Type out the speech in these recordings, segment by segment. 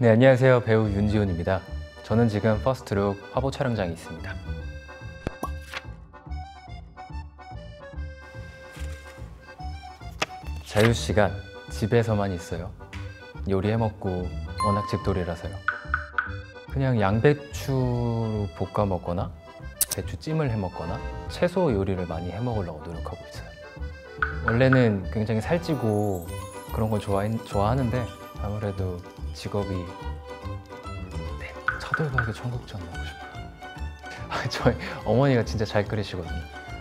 네, 안녕하세요. 배우 윤지훈입니다. 저는 지금 퍼스트룩 화보 촬영장에 있습니다. 자유시간 집에서만 있어요. 요리해 먹고 워낙 집돌이라서요. 그냥 양배추로 볶아 먹거나 배추찜을 해 먹거나 채소 요리를 많이 해 먹으려고 노력하고 있어요. 원래는 굉장히 살찌고 그런 걸 좋아하는데 아무래도 직업이 차돌박이 청국장 먹고 싶어요. 저희 어머니가 진짜 잘 끓이시거든요.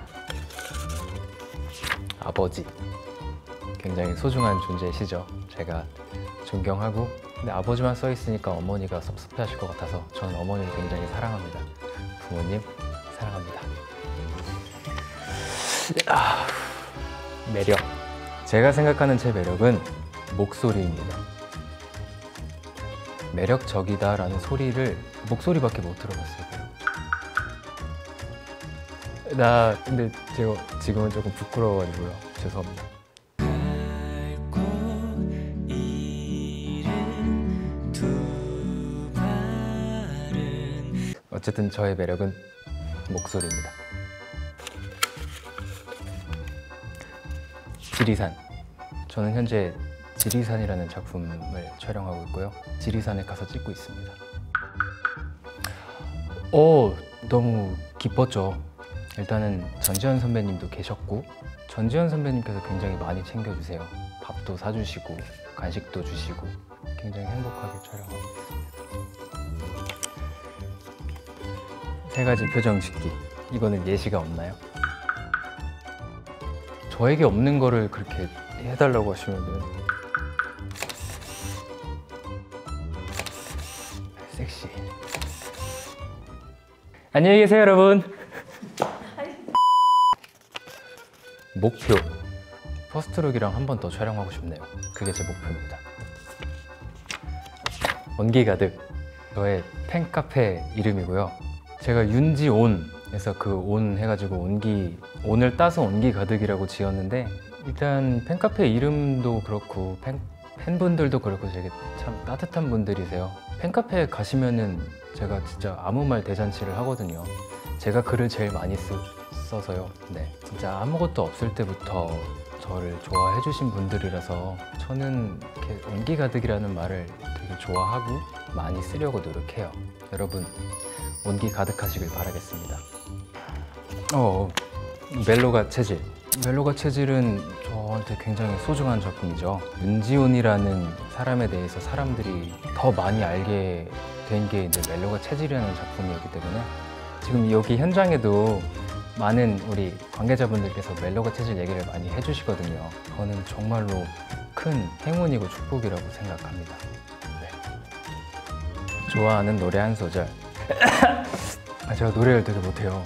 아버지 굉장히 소중한 존재이시죠. 제가 존경하고, 근데 아버지만 써 있으니까 어머니가 섭섭해 하실 것 같아서 저는 어머니를 굉장히 사랑합니다. 부모님 사랑합니다. 매력. 제가 생각하는 제 매력은 목소리입니다. 매력적이다라는 소리를 목소리밖에 못 들어봤어요. 근데 제가 지금은 조금 부끄러워가지고요. 죄송합니다. 어쨌든 저의 매력은 목소리입니다. 지리산. 저는 현재 지리산이라는 작품을 촬영하고 있고요. 지리산에 가서 찍고 있습니다. 너무 기뻤죠. 일단은 전지현 선배님도 계셨고, 전지현 선배님께서 굉장히 많이 챙겨주세요. 밥도 사주시고 간식도 주시고 굉장히 행복하게 촬영하고 있습니다. 세 가지 표정 짓기. 이거는 예시가 없나요? 저에게 없는 거를 그렇게 해달라고 하시면은 섹시. 안녕히 계세요, 여러분. 목표. 퍼스트룩이랑 한 번 더 촬영하고 싶네요. 그게 제 목표입니다. 온기 가득. 저의 팬카페 이름이고요. 제가 윤지온에서 그 온 해가지고 온을 따서 온기 가득이라고 지었는데, 일단 팬카페 이름도 그렇고 팬분들도 그렇고 되게 참 따뜻한 분들이세요. 팬카페에 가시면은 제가 진짜 아무 말 대잔치를 하거든요. 제가 글을 제일 많이 써서요. 네, 진짜 아무것도 없을 때부터 저를 좋아해 주신 분들이라서 저는 이렇게 온기 가득이라는 말을 되게 좋아하고 많이 쓰려고 노력해요. 여러분 온기 가득하시길 바라겠습니다. 멜로가 체질. 멜로가 체질은 저한테 굉장히 소중한 작품이죠. 윤지훈이라는 사람에 대해서 사람들이 더 많이 알게 된 게 이제 멜로가 체질이라는 작품이었기 때문에, 지금 여기 현장에도 많은 우리 관계자분들께서 멜로가 체질 얘기를 많이 해주시거든요. 그거는 정말로 큰 행운이고 축복이라고 생각합니다. 네. 좋아하는 노래 한 소절. 제가 노래를 되게 못해요.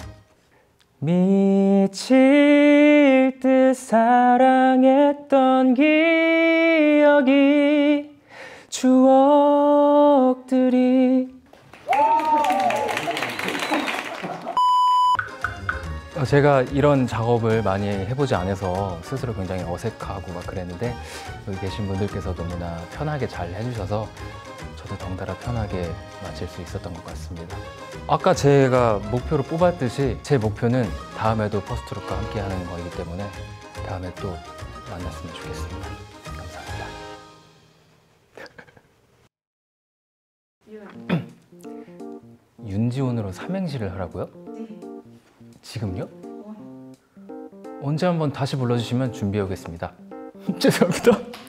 미칠 듯 사랑했던 기억이, 추억들이. 제가 이런 작업을 많이 해보지 않아서 스스로 굉장히 어색하고 막 그랬는데, 여기 계신 분들께서 너무나 편하게 잘 해주셔서 저도 덩달아 편하게 마칠 수 있었던 것 같습니다. 아까 제가 목표로 뽑았듯이 제 목표는 다음에도 퍼스트룩과 함께 하는 거이기 때문에 다음에 또 만났으면 좋겠습니다. 감사합니다. 윤지훈으로 삼행시를 하라고요? 네. 지금요? 언제 한번 다시 불러주시면 준비해 오겠습니다. 죄송합니다.